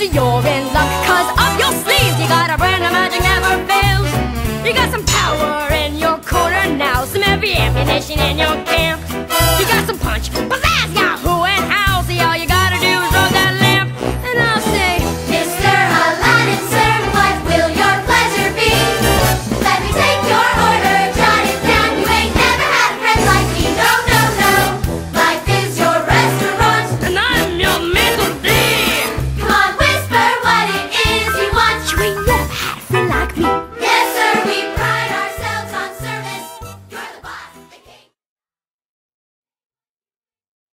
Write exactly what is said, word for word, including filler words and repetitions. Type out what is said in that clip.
you're in luck, cause up your sleeves you got a brand of magic never fails. You got some power in your corner now, some heavy ammunition in your case.